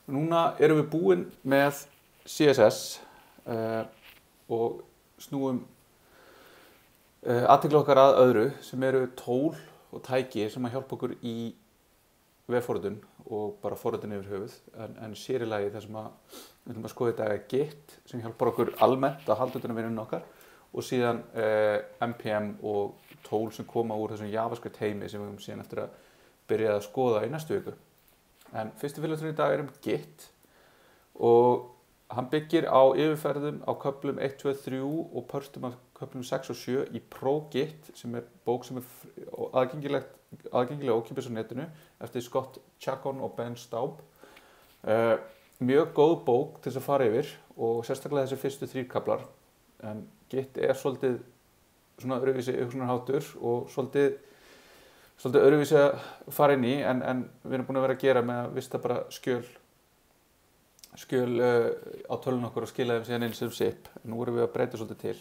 Núna erum við búin með CSS og snúum athygli okkar að öðru sem eru tól og tæki sem að hjálpa okkur í vefforritun og bara forritun yfir höfuð en sér í lagi þar sem að við ætlum að skoða þetta er Git sem hjálpar okkur almennt að halda utan um vinnunum okkar og síðan NPM og tól sem koma úr þessum JavaScript heimi sem við höfum síðan eftir að byrja að skoða í næstu viku. En fyrsti fyrirlesturinn í dag er Git og hann byggir á yfirferðum á köflum 1, 2, 3 og pörstum af köflum 6 og 7 í ProGit sem er bók sem er aðgengileg ókeypis á netinu eftir Scott Chacon og Ben Staub. Mjög góð bók til þess að fara yfir og sérstaklega þessi fyrstu 3 kaflar. En Git er svolítið svona öðruvísi hugsunarháttur og svolítið öðruvísi að fara inn í en við erum búin að vera að gera með að vista bara skjöl á tölun okkur og skila þeim síðan inn sem zip. Nú erum við að breyta svolítið til.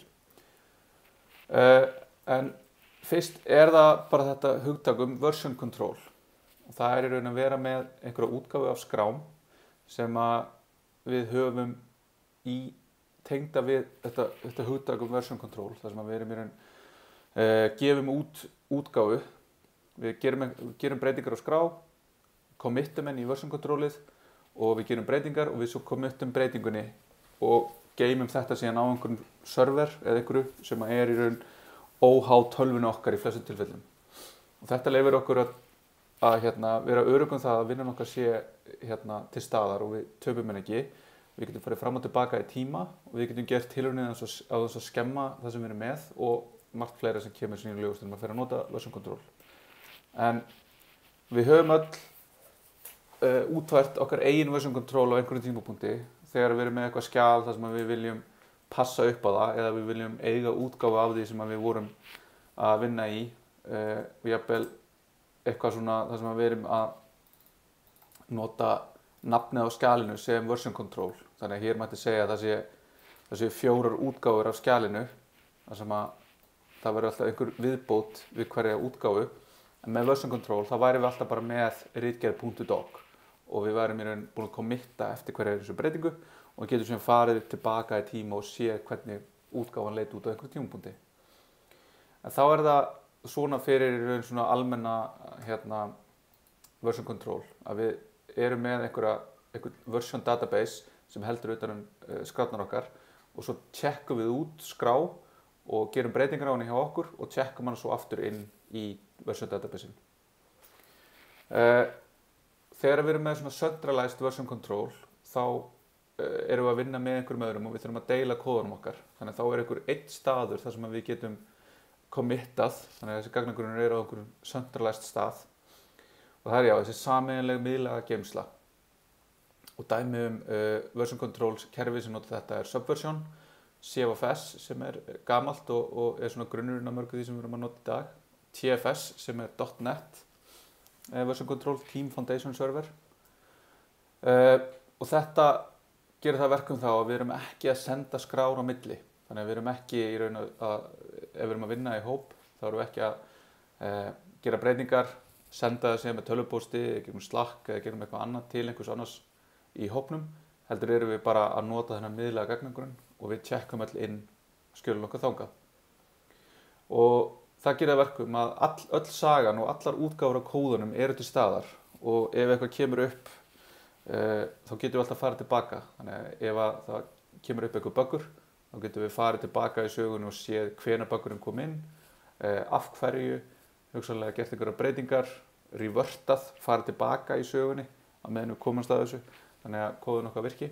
En fyrst er það bara þetta hugtak version control. Og það er í raun að vera með einhverja útgáfu af skrám sem að við höfum í tengda við þetta hugtak version control. Það sem að við erum í raun gefum út útgáfu. Við gerum breytingar á skrá, committum henni í version controlið og við gerum breytingar og við svo committum breytingunni og geymum þetta síðan á einhverjum server eða einhverju sem er í raun óháð tölvunni okkar í flestum tilfellum. Og þetta leyfir okkur að vera öruggum það að vinnan okkar sé til staðar og við töpum henni ekki. Við getum farið fram og tilbaka í tíma og við getum gert tilraunir á þess að skemma það sem við erum með og margt fleira sem kemur sín í ljós til að fyrir að nota version control. En við höfum öll útfært okkar eigin version control á einhverjum tímapunkti þegar við erum með eitthvað skjal þar sem við viljum passa upp á það eða við viljum eiga útgáfu af því sem við vorum að vinna í og jafnvel eitthvað svona þar sem við erum að nota nafnið á skjalinu sem version control. Þannig að hér mætti segja að það sé 4 útgáfur af skjalinu þar sem að það verður alltaf einhver viðbót við hverja útgáfu. En með version control þá værum við alltaf bara með ritgerð.doc og við værum í raun búin að committa eftir hverja þessu breytingu og getum sem farið tilbaka í tíma og séð hvernig útgáfan leit út á einhverjum tímapunkti. En þá er það svona fyrir í raun svona almenna version control að við erum með einhver version database sem heldur utan skrárnar okkar og svo tjekkum við út skrá og gerum breytingar á henni hjá okkur og tjekkum hana svo aftur inn í version database. Þegar við erum með svona centralized version control þá erum við að vinna með einhverjum öðrum og við þurfum að deila kóðunum okkar. Þannig að þá er einhver einn staður þar sem við getum committað, þannig að þessi gagnagrunnur er á einhverjum centralized stað og það er þessi sameiginleg miðlæga geymsla. Og dæmi version control kerfi sem nota þetta er Subversion, CFS sem er gamalt og er svona grunnurinn af mörgu því sem við erum að nota í dag, TFS sem er .NET version control Team Foundation Server og þetta gerir það verkum þá að við erum ekki að senda skrár á milli. Þannig að við erum ekki í raun að ef við erum að vinna í hóp þá erum við ekki að gera breytingar, senda það sem með tölvupósti, gerum Slack eða gerum eitthvað annað til einhvers annars í hópnum. Heldur erum við bara að nota þennan miðlæga gagnagrunn og við tjekkum öll inn skjölun okkar þangað. Og það gerir verkum að öll sagan og allar útgáfur af kóðunum eru til staðar og ef eitthvað kemur upp þá getum við alltaf farið tilbaka. Þannig að ef það kemur upp eitthvað buggur þá getum við farið tilbaka í sögunni og séð hvenær buggurinn kom inn, af hverju, hugsanlega gert einhverjar breytingar, revertað, farið tilbaka í sögunni á meðan við komumst að þessu þannig að kóðun okkar virki.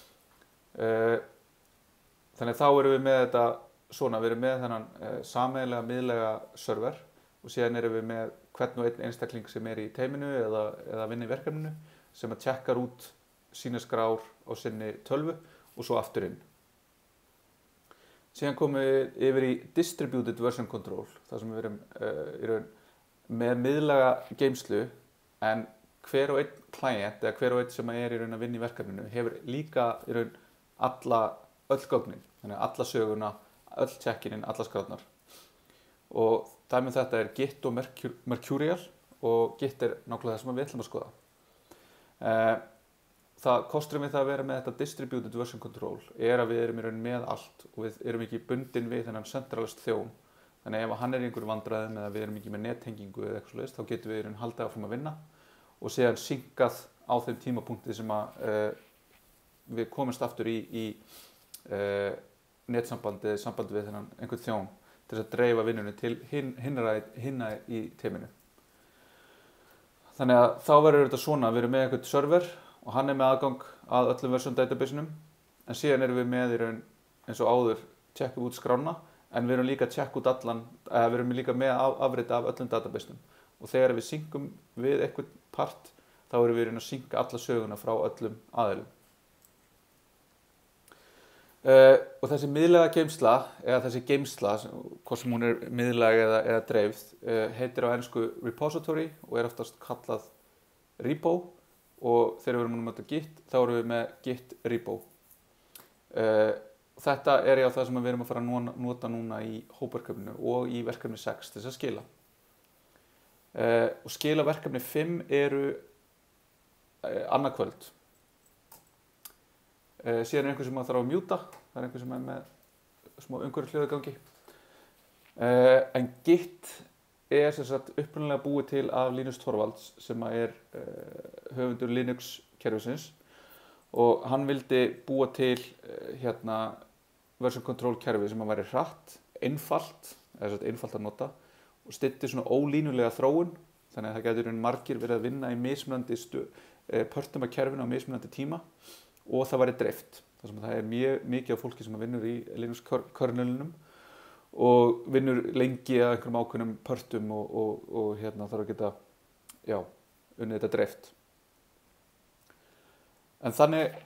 Þannig að þá erum við með þetta svona, við erum með þennan sameiginlega miðlæga server og síðan erum við með hvern og einn einstakling sem er í teiminu eða vinna í verkefninu sem að tjekkar út sína skrár á sinni tölvu og svo aftur inn. Síðan komum við yfir í Distributed Version Control, þar sem við erum með miðlæga geymslu en hver og einn client eða hver og einn sem er í raun að vinna í verkefninu hefur líka í raun öll gögnin, þannig að alla söguna, öll check-inin, alla skrárnar. Og dæmi um þetta er Git og Mercurial og Git er nákvæmlega það sem við ætlum að skoða. kosturinn við það að vera með þetta distributed version control að við erum í raun með allt og við erum ekki bundin við þennan centralist þjón. Þannig ef hann í einhverju vandræðum eða við erum ekki með nettengingu eða eitthvað svoleiðis, þá getum við í raun haldið áfram að vinna og síðan synkað á þeim tímapunkti sem við komumst aftur í netsambandi eða sambandi við þennan einhvern þjón til þess að dreifa vinnunni til hinna í teiminu. Þannig að þá verður þetta svona, við erum með einhvern server og hann með aðgang að öllum version databaseunum, en síðan erum við með í raun eins og áður tjekkum út skrána, en við erum líka að tjekka út við erum líka með afrita af öllum databaseunum og þegar við syngum við einhvern part þá erum við í raun að synga alla söguna frá öllum aðilum. Og þessi miðlæga geymsla, eða þessi geymsla, hvort sem hún miðlæg eða dreifð, heitir á ensku repository og oftast kallað repo og þegar við erum að nota Git, þá erum við með Git repo. Þetta já það sem við erum að fara að nota núna í hópverkefninu og í verkefni 6 til þess að skila. Og skila verkefni 5 eru annað kvöld. Síðan einhver sem þarf að mjúta, það einhver sem með smá umhverfishljóð í gangi. En Git sem sagt upprunalega búið til af Linus Torvalds sem höfundur Linux kerfisins og hann vildi búa til version control kerfi sem væri hratt, einfalt að nota og styddi svona ólínulega þróun, þannig að það gæti margir verið að vinna í mismunandi pörtum af kerfinu á mismunandi tíma og það væri dreift. Þar sem það mjög mikið af fólki sem vinnur í Linux kernelunum og vinnur lengi að einhverjum ákveðnum pörtum og þarf að geta unnið þetta dreift. En þannig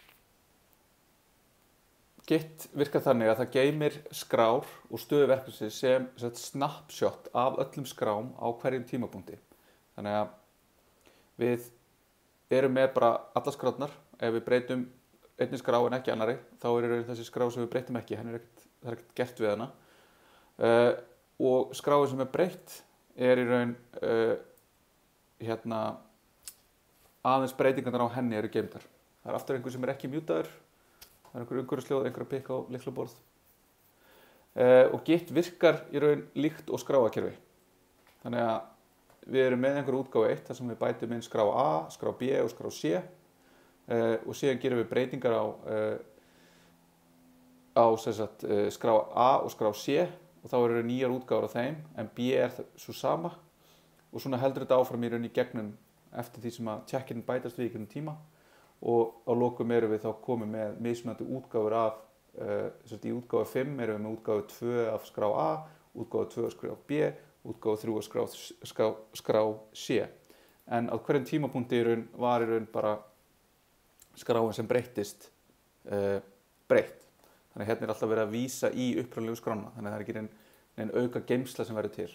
Git virkar þannig að það geymir skrár og stöðu verkefnisins sem snapshot af öllum skrám á hverjum tímapunkti. Þannig að við erum með bara alla skrárnar. Ef við breytum einni skrá en ekki annarri, þá þessi skrá sem við breytum ekki, það ekkert gert við hana. Og skráin sem breytt í raun aðeins breytingarnar á henni eru geymdar. Það aftur einhver sem ekki mjútaður, það einhver umhverfisljóð, einhver að pikka á lyklaborð. Og Git virkar í raun líkt og skráakerfi. Þannig að við erum með einhver útgáfu 1 þar sem við bætum inn skrá A, skrá B og skrá C. Og síðan gerum við breytingar á skrá A og skrá C og þá eru nýjar útgáfur á þeim, en B svo sama og svona heldur þetta áfram í raun í gegnum eftir því sem að check-in bætast við í gegnum tíma og á lokum erum við þá komið með mismunandi útgáfur af í útgáfu 5 erum við með útgáfu 2 af skrá A, útgáfu 2 af skrá B, útgáfu 3 af skrá C. En á hverjum tímapunkti var í raun bara skráin sem breyttist breytt. Þannig að alltaf verið að vísa í upprunalegu skrána, þannig að það ekki nein auka geymsla sem verður til.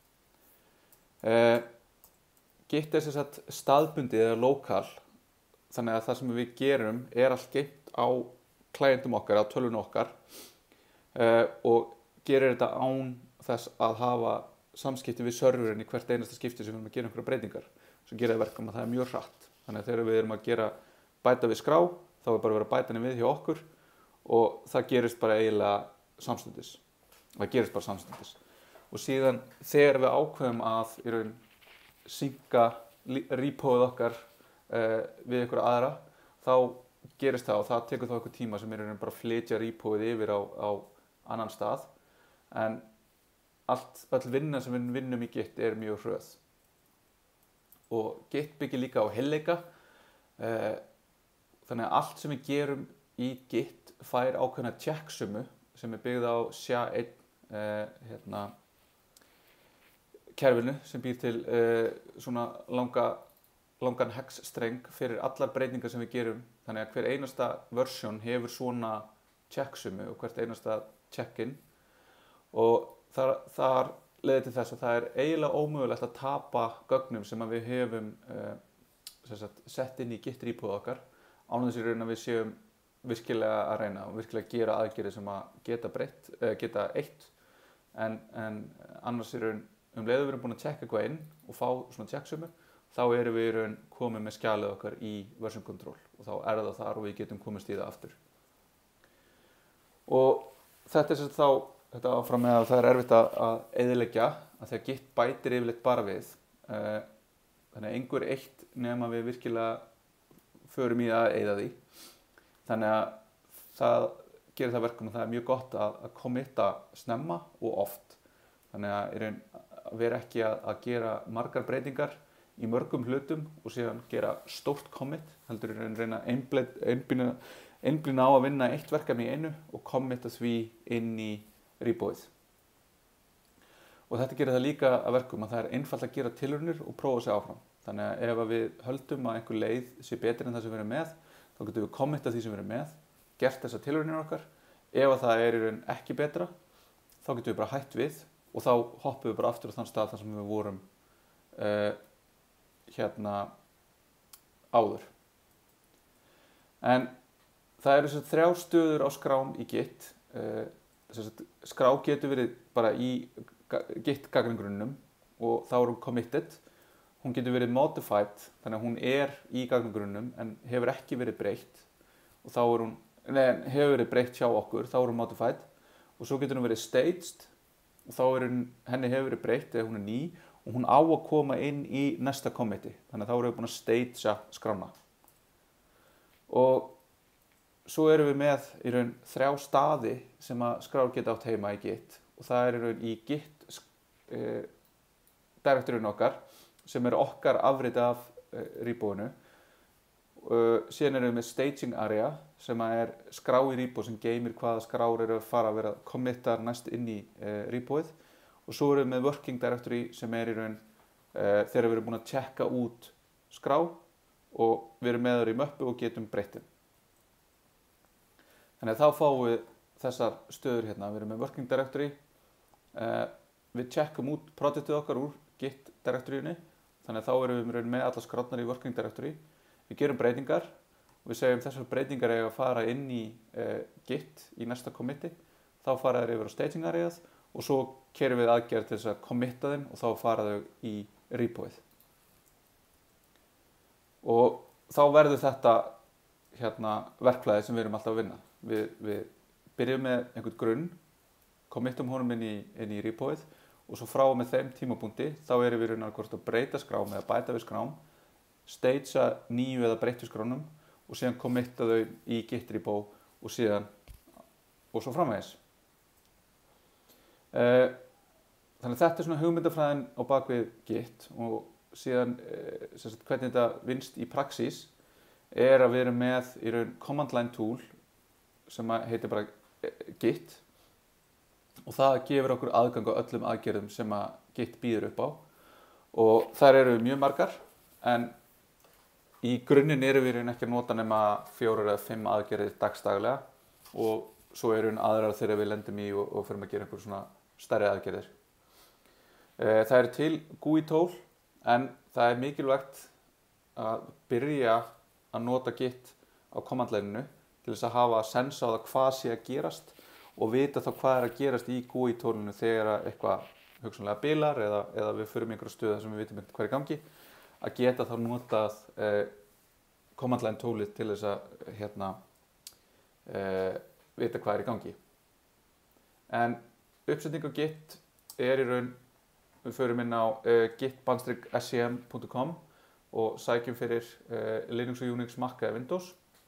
Git sem sagt staðbundið eða lokal, þannig að það sem við gerum allt geymt á klientum okkar, á tölvunum okkar og gerir þetta án þess að hafa samskipti við serverinn í hvert einasta skipti sem við erum að gera einhverja breytingar. Svo gerir það verkum að það mjög hratt. Þannig að þegar við erum að bæta við skrá, þá bara verið að bæta henni við hjá okkur og það gerist bara eiginlega samstundis. Það gerist bara samstundis. Og síðan þegar við ákveðum að í raun synka repóið okkar við einhverja aðra, þá gerist það og það tekur þá einhver tíma sem í raun bara flytja repóið yfir á annan stað. En öll vinna sem við vinnum í Git mjög hröð. Og Git byggir líka á heilleika. Þannig að allt sem við gerum í Git fær ákveðna checksumu sem byggð á SHA-1 kerfinu sem býr til svona langan hexstreng fyrir allar breytingar sem við gerum. Þannig að hver einasta versjón hefur svona checksumu og hvert einasta check-in og þar leiðir til þess að það eiginlega ómögulegt að tapa gögnum sem við höfum sett inn í Git repóið okkar án þess að við séum virkilega að reyna og virkilega gera aðgerðir sem að geta eitt en annars leið við erum búin að checka eitthvað inn og fá svona checksumu þá erum við í raun komið með skjalið okkar í version control og þá er það þar og við getum komist í það aftur. Og þetta er þá þetta áfram með að það er erfitt að eyðileggja að því að Git bætir yfirleitt bara við. Þannig að einhver eitt nema við virkilega förum í að eyða því. Þannig að það gerir það verkum að það er mjög gott að committa snemma og oft. Þannig að vera ekki að gera margar breytingar í mörgum hlutum og síðan gera stórt commit, heldur reyna að einblína á að vinna eitt verkefni í einu og committa því inn í rebóið. Og þetta gerir það líka að verkum að það er einfalt að gera tilraunir og prófa sig áfram. Þannig að ef við höldum að einhver leið sé betri en það sem við erum með, þá getum við committað því sem við erum með, gert þessar tilraunir okkar. Ef það er í raun ekki betra, þá getum við bara hætt við og þá hoppum við bara aftur á þann stað þar sem við vorum áður. En það eru þessar 3 stöður á skrám í Git. Skrá getur verið bara í Git gagnagrunnum og þá er hún committed. Hún getur verið modified, þannig að hún er í gagnagrunnum en hefur ekki verið breytt og þá er hún, hefur verið breytt hjá okkur, þá er hún modified og svo getur hún verið staged og þá er henni hefur verið breytt eða hún er ný og hún á að koma inn í næsta commiti, þannig að þá erum við búin að stagea skrána. Og svo erum við með í raun 3 staði sem að skrár geta átt heima í Git og það er í raun í Git direktorinn okkar sem er okkar afrit af rebóinu. Síðan erum við með staging area sem er skrá í rebó sem geymir hvaða skrár eru að fara að vera committar næst inn í rebóið og svo erum við með working directory sem er í raun þegar við erum búin að checka út skrá og við erum með þar í möppu og getum breyttum. Þannig að þá fáum við þessar stöður hérna. Við erum með working directory, við checkum út projektið okkar úr Git directoryinu, þannig að þá erum við með alla skrárnar í working directory. Við gerum breytingar og við segjum þessar breytingar eiga að fara inn í Git í næsta commiti, þá fara þær yfir á staging areað og svo kerum við aðgerð til þess að committa þeim og þá fara þau í rebóið. Og þá verður þetta verkflæði sem við erum alltaf að vinna. Við byrjum með einhvern grunn, committum honum inn í rebóið og svo frá með þeim tímapunkti þá erum við hvort að breyta skrám eða bæta við skrám, stagea nýju eða breyttu skránum og síðan committa þau í Git rebó og síðan og svo framvegis. Þannig að þetta er svona hugmyndafræðin á bakvið Git og síðan hvernig þetta vinnst í praxís er að við erum með í raun command line tool sem heitir bara Git og það gefur okkur aðgang á öllum aðgerðum sem að Git býður upp á og þær eru mjög margar en í grunninn erum við ekki að nota nema 4 eða 5 aðgerðir dagsdaglega og svo eru aðrar þegar við lendum í og förum að gera einhver svona stærri aðgerðir. Það eru til GUI tól en það er mikilvægt að byrja að nota Git á command line-inu til þess að hafa sens á það hvað sé að gerast og vita þá hvað er að gerast í GUI tólinu þegar eitthvað hugsanlega bilar eða við förum í einhverja stöðu sem við vitum hvað er í gangi, að geta þá notað command line tólið til þess að vita hvað er í gangi. En uppsetning á Git er í raun, við förum inn á git-scm.com og sækjum fyrir Linux og Unix, Mac eða Windows.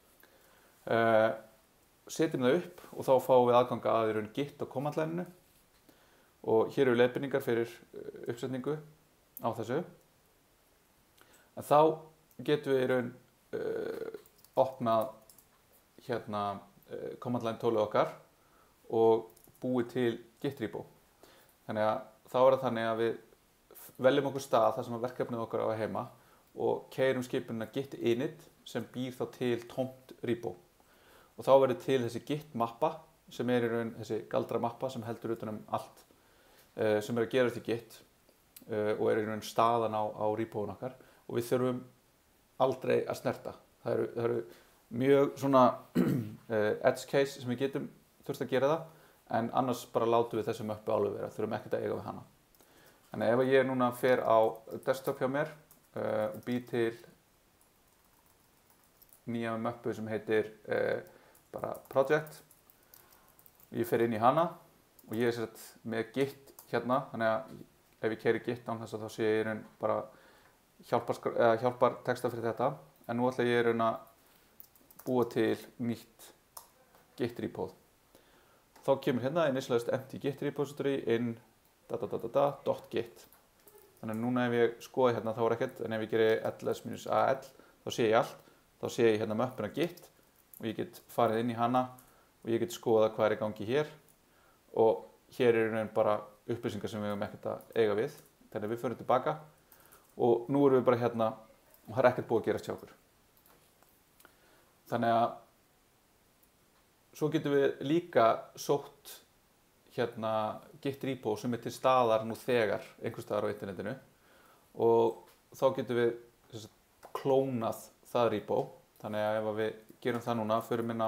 Setjum það upp og þá fáum við aðgang að í raun Git á command line-inu og hér eru leiðbeiningar fyrir uppsetningu á þessu. En þá getum við í raun opnað command line tólið okkar og búið til Git rebó. Þannig að þá er það þannig að við veljum okkur stað þar sem verkefnið okkar á að heima og keyrum skipunina git init sem býr þá til tómt rebó. Og þá verður til þessi Git mappa sem er í raun þessi galdra mappa sem heldur utan allt sem er að gerast í Git og er í raun staðan á rebóun okkar og við þurfum aldrei að snerta. Það eru mjög svona edge case sem við getum þurft að gera það en annars bara látum við þessum möppu alveg vera, þurfum ekkert að eiga við hana. Þannig ef ég núna fer á desktop hjá mér og bý til nýja möppu sem heitir bara project. Ég fer inn í hana og ég er með git hérna, þannig að ef ég keyri git án þess að þá sé ég raun bara hjálpar texta fyrir þetta. En nú ætla ég raun að búa til nýtt git repo. Þá kemur hérna initialized empty git repository in .git. Þannig að núna ef ég skoði hérna þá er ekkert, en ef ég geri ls-al þá sé ég allt. Þá sé ég hérna möppuna git og ég get farið inn í hana og ég get skoða hvað er í gangi hér og hér er raun bara upplýsingar sem við höfum ekkert að eiga við. Þannig að við förum tilbaka og nú erum við bara hérna og það er ekkert búið að gerast hjá okkur. Þannig að svo getum við líka sótt hérna git repo sem er til staðar nú þegar einhvers staðar á internetinu og þá getum við klónað það repo. Þannig að ef við gerum það núna, förum inn á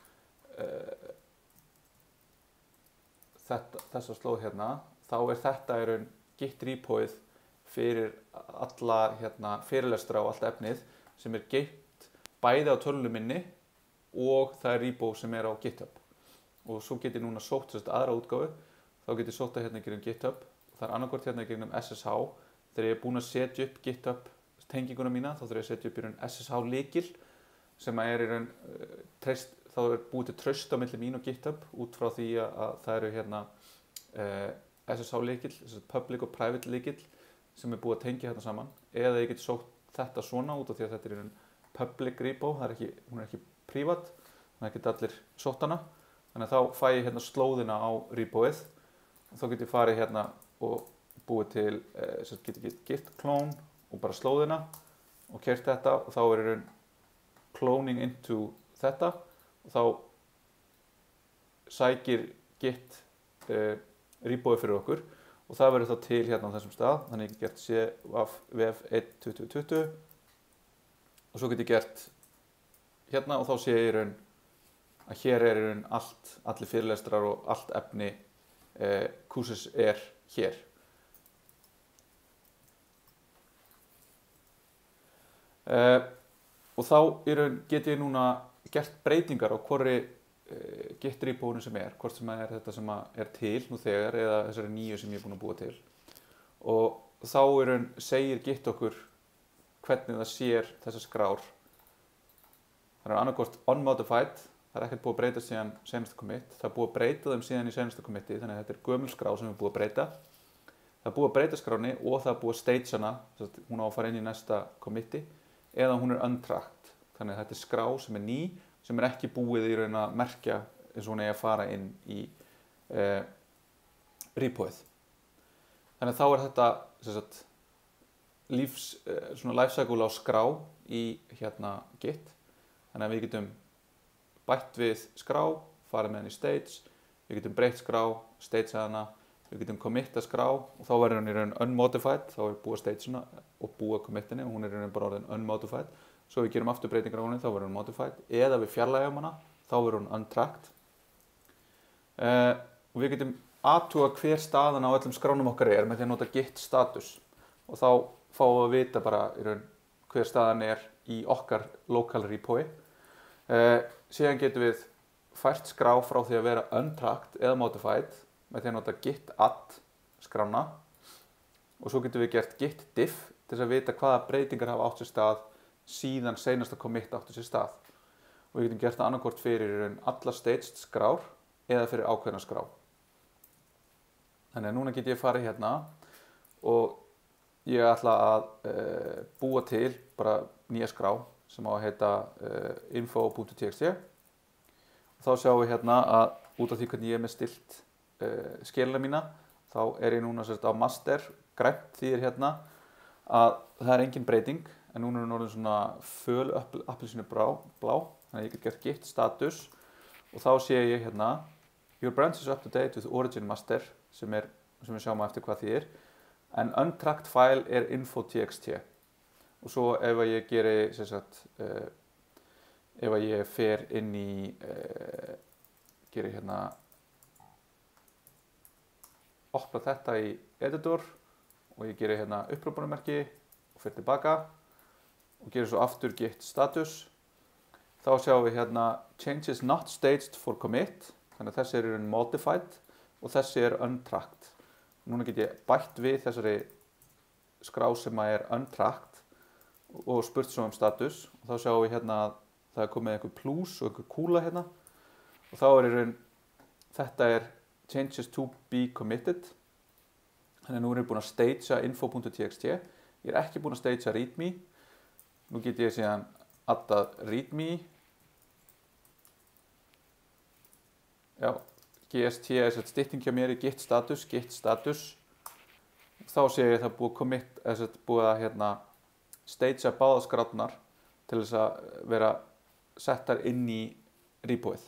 þessa slóð hérna, þá er þetta í raun git repoið fyrir alla fyrirlestra og allt efnið sem er geimt bæði á tölvunni minni og það er repo sem er á GitHub. Og svo get ég núna sótt aðra útgáfu, þá get ég sótt það hérna í gegnum GitHub. Það er annarkvort hérna í gegnum SSH. Þegar ég er búinn að setja upp GitHub tenginguna mína, þá þarf ég að setja upp í raun SSH lykil sem er í raun þá er búið til traust á milli mín og GitHub út frá því að það eru hérna SSH lykil, public og private lykil sem er búið að tengja hérna saman. Eða ég get sótt þetta svona út af því að þetta er í raun public repo, hún er ekki privat, þannig að geta allir sótt hana. Þannig að þá fæ ég hérna slóðina á repoið og þá get ég farið hérna og búið til git clone og bara slóðina og keyrt þetta og þá er í raun cloning into þetta og þá sækir git repoið fyrir okkur og það verður þá til hérna á þessum stað. Þannig ég get gert cvf 1.2020 og svo get ég gert hérna og þá sé ég í raun að hér er í raun allir fyrirlestrar og allt efni kúrsins er hér. Og þá í raun get ég núna gert breytingar á hvorri git repoinu sem er, hvort sem er þetta sem er til nú þegar eða þessari nýju sem ég er búinn að búa til. Og þá í raun segir git okkur hvernig það sér þessar skrár. Það er annarkvort unmodified, það er ekkert búið að breyta síðan seinasta commit. Það er búið að breyta þeim síðan í seinasta commiti, þannig að þetta er gömul skrá sem er búið að breyta. Það er búið að breyta skráni og það er búið að stage hana, hún á að fara inn í næsta commiti, eða hún er untracked. Þannig að þetta er skrá sem er ný, sem er ekki búið í raun að merkja eins og hún eigi að fara inn í repoið. Þannig að þá er þetta svona lifecycle á skrá í hérna Git. Þannig að við getum bætt við skrá, farið með henni í stage, við getum breytt skrá, stagea hana, við getum committa skrá og þá verður hann í raun unmodified, þá er búið að stage hana og búið að commit henni og hún er í raun bara orðin unmodified. Svo við gerum aftur breytingar á henni, þá verður hún modified, eða við fjarlægjum hana, þá verður hún untracked. Og við getum athuga hver staðan á öllum skránum okkar er með því að nota git status og þá fáum við að vita bara í raun hver staðan er í okkar local repoi. Síðan getum við fært skrá frá því að vera untracked eða modified með því að nota git add skrána og svo getum við gert git diff til þess að vita hvaða breytingar hafa átt sér stað síðan seinasta commit átti sér stað. Og við getum gert það annarkvort fyrir allar staged skrár eða fyrir ákveðna skrá. Þannig að núna get ég farið hérna og ég ætla að búa til bara nýja skrá sem á að heita info.txt. Þá sjáum við hérna að út af því hvernig ég er með stilt skilina mína, þá er ég núna á master, grænt þýðir hérna að það er engin breyting, en núna er hún orðin svona föl appelsínu blá, þannig að ég get gert git status og þá sé ég hérna your branch is up to date with origin master sem við sjáum eftir hvað þýðir, en untracked file er info.txt. Og svo ef ég geri, ef ég fer inn í, geri hérna, opna þetta í editor og ég geri hérna upprópunarmerki og fyrir tilbaka og gerum svo aftur git status. Þá sjáum við hérna changes not staged for commit, þannig að þessi er modified og þessi er untracked. Núna get ég bætt við þessari skrá sem er untracked og spurt svo status og þá sjáum við hérna að það er komið einhver plus og einhver kúla hérna og þá er þetta er changes to be committed. Þannig að nú er ég búinn að stagea info.txt. Ég er ekki búinn að stagea readme. Nú get ég síðan addað readme. Já, gst er stytting hjá mér í git status. Þá sé ég það búið að hérna, stagea báða skrárnar til þess að vera settar inn í repóið.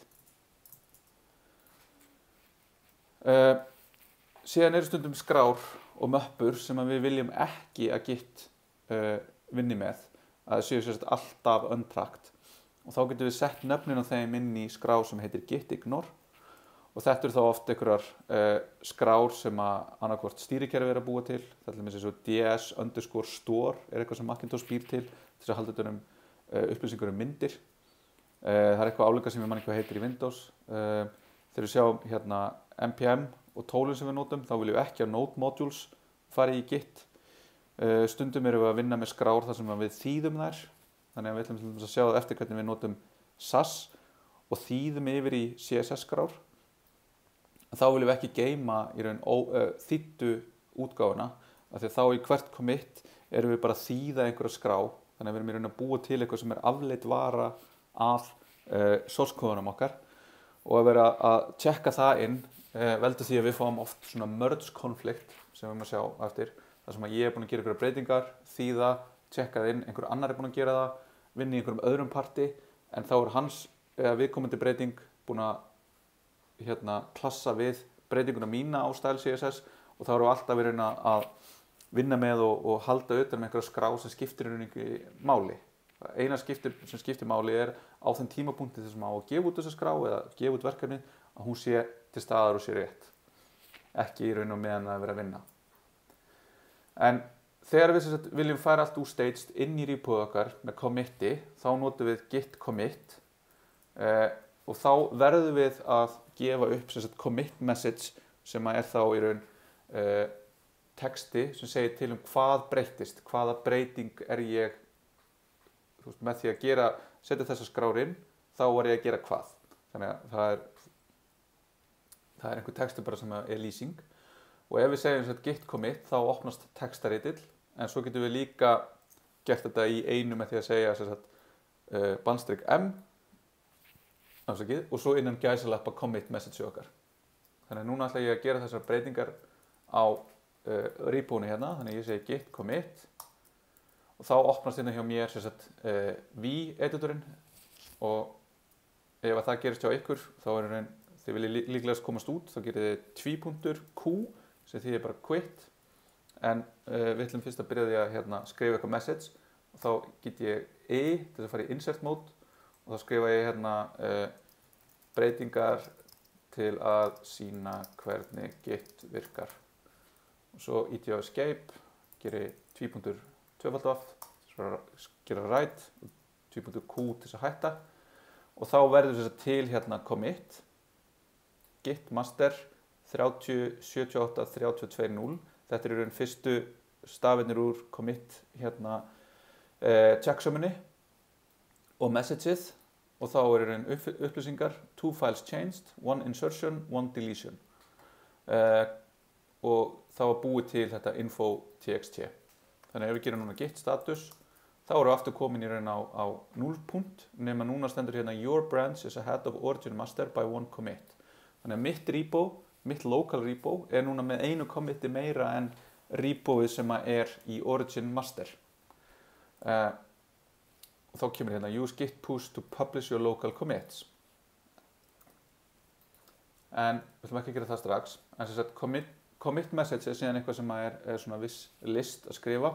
Síðan eru stundum skrár og möppur sem við viljum ekki að git vinni með, að það séu alltaf untracked. Og þá getum við sett nöfnin á þeim inn í skrá sem heitir gitignore og þetta eru þá oft einhverjar skrár sem að annarkvort stýrikerfi er að búa til. Það er eins og ds_store er eitthvað sem Macintosh býr til þess að halda þetta upplýsingar myndir. Það er eitthvað álíka sem ég man ekki hvað heitir í Windows. Þegar við sjáum hérna npm og tólin sem við notum, þá viljum við ekki að node modules fari í git. Stundum erum við að vinna með skrár þar sem við þýðum þær. Þannig að við ætlum að sjá það eftir hvernig við notum SAS og þýðum yfir í CSS skrár. Þá viljum við ekki geyma í raun þýddu útgáfuna, af því að þá í hvert commit erum við bara að þýða einhverja skrá. Þannig að við erum í raun að búa til eitthvað sem er afleitt vara af source kóðunum okkar og að vera að tjekka það inn veldur því að við fáum oft svona merge konflikt sem við erum að sjá eftir. þar sem að ég er búinn að gera einhverjar breytingar, þýða, tjekka það inn, einhver annar er búinn að gera það, vinna í einhverjum öðrum parti, en þá er hans viðkomandi breyting búinn að klassa við breytinguna mína á style CSS og þá erum við alltaf verið að vinna með og halda utan með einhverja skrá sem skiptir einhverju máli. Eina sem skiptir máli er á þeim tímapunkti þess að maður á að gefa út þessa skrá eða gefa út verkefni að hún sé til staðar og sé rétt. Ekki í raun og meðan að vera að vinna. En þegar við viljum færa allt úr staged inn í repóið okkar með committi, þá notum við git commit og þá verðum við að gefa upp commit message sem er þá í raun texti sem segir til hvað breyttist, hvaða breyting er ég með því að setja þessa skrár inn, þá er ég að gera hvað. Þannig að það er einhver texti bara sem er lýsing. Og ef við segjum git commit, þá opnast textaritill, en svo getum við líka gert þetta í einu með því að segja bandstrik m og svo innan gæsalappa commit message okkar. Þannig að núna ætla ég að gera þessar breytingar á repónu hérna, þannig að ég segi git commit og þá opnast hérna hjá mér v-editorinn og ef það gerist hjá ykkur þá er þið viljið líklegast komast út, þá gerir þið tvípunktur q sem þýðir bara quit, en við ætlum fyrst að byrja því að skrifa eitthvað message og þá get ég til að fara í insert mode og þá skrifa ég breytingar til að sýna hvernig git virkar og svo ít ég á escape, gerir tvípunktur tvöfaldvaf, gera write og tvípunktur q til að hætta og þá verður til commit git master 307832.0. Þetta eru fyrstu stafirnir úr commit checksummunni og messageið og þá eru upplýsingar 2 files changed, 1 insertion, 1 deletion og þá var búið til þetta info.txt. Þannig að ef við gerum núna git status þá erum við aftur komin í raun á 0 punkt nema núna stendur your branch is ahead of origin master by 1 commit. Þannig að mitt repo, mitt local repo er núna með einu committi meira en repoið sem er í origin master. Og þá kemur use git push to publish your local commits. En við ætlum ekki að gera það strax. En commit message er síðan eitthvað sem er svona viss list að skrifa.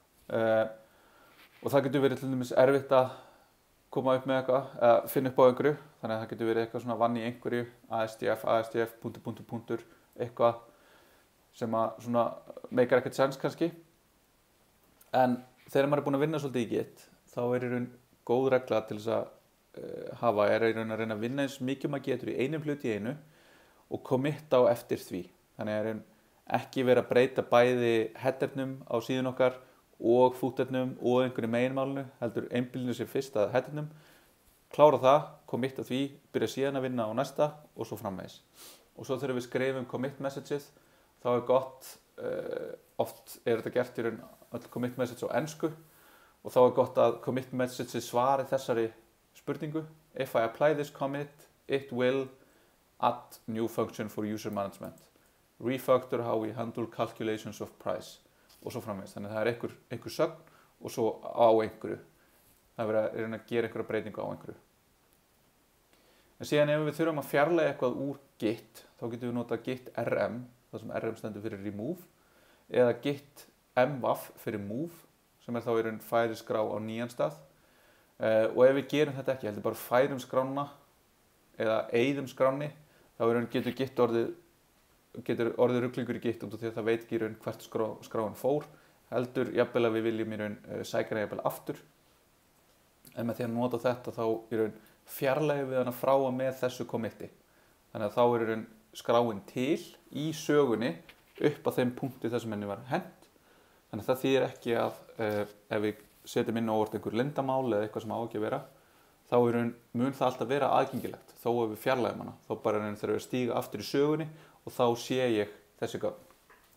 Og það getur verið til dæmis erfitt að koma upp með eitthvað, finna upp á einhverju, þannig að það getur verið eitthvað svona vann í einhverju, ASDF, punktur, eitthvað sem að svona meikar ekkert sens kannski. En þegar maður er búin að vinna svolítið í Git þá í raun góð regla til þess að hafa í raun að reyna að vinna eins mikið maður getur í einum hlut í einu og committa á eftir því. Þannig að ekki vera að breyta bæði headernum á síðun okkar og footernum og einhverju meginmálinu, heldur einbýlinu sér fyrst að headernum, klára það, committa því, byrja síðan að vinna á næsta og svo framvegis. Og svo þegar við skrifum commit messages þá gott, oft þetta gert í raun öll commit message á ensku og þá gott að commit messages svari þessari spurningu. If I apply this commit, it will add new function for user management. Refactor how we handle calculations of price. Og svo framvegis. Þannig að það einhver sögn og svo á einhverju. Það verið að gera einhverja breytingu á einhverju. En síðan ef við þurfum að fjarlægja eitthvað úr Git, þá getum við notað Git RM, það sem RM stendur fyrir remove, eða Git MWAF fyrir move, sem þá í raun færi skrá á nýjan stað. Og ef við gerum þetta ekki, heldur bara færum skrána eða eyðum skráni, þá í raun getur orðið ruglingur í Git út af því að það veit ekki í raun hvert skráin fór, heldur jafnvel að við viljum í raun sækja hana jafnvel aftur. En með því að nota þetta þá í raun fjarlægjum við hana frá og með þessu committi. Þannig að þá í raun skráin til í sögunni upp að þeim punkti þar sem henni var hent. Þannig að það þýðir ekki að ef við setjum inn á orð einhver leyndarmál eða eitthvað sem á ekki að vera, þá í raun mun það alltaf vera aðgengilegt, þó að við fjarlægjum hana. Þá bara í raun þurfum við að stíga aftur í sögunni og þá sé ég þessi gögn.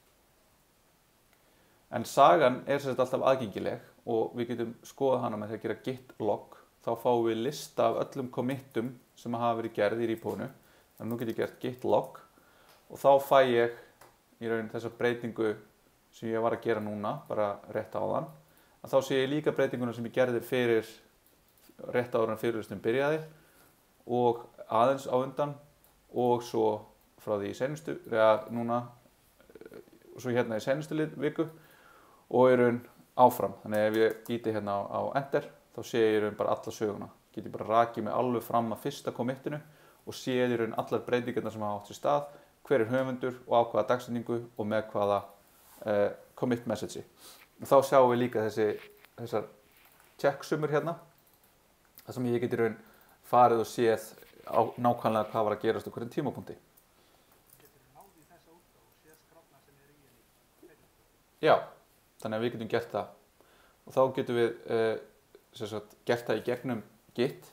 En sagan sem sagt alltaf aðgengileg og við getum skoðað hana með því að gera git log. Þá fáum við lista af öllum committum sem hafa verið gerð í repóinu. Þannig að nú get ég gert git log og þá fæ ég í raun þessa breytingu sem ég var að gera núna, bara rétt áðan. Að þá sé ég líka breytinguna sem ég gerði fyrir rétt áður en fyrirlesturinn byrjaði og aðeins á undan og svo frá því í seinustu, eða núna og svo hérna í seinustu viku og í raun áfram. Þannig að ef ég íti hérna á enter þá sé ég í raun bara alla söguna. Get ég bara rakið mig alveg fram að fyrsta committinu og sé í raun allar breytingarnar sem hafa átt sér stað, hver höfundur og á hvaða dagsetningu og með hvaða commit message. Og þá sjáum við líka þessar checksumur hérna, þar sem ég get í raun farið og séð nákvæmlega hvað var að gerast á hverjum tímapunkti. Getur þú náð í þessa útgáfu og séð skrána sem í henni? Já, þannig að við getum gert það. Og þá getum við gert það í gegnum Git.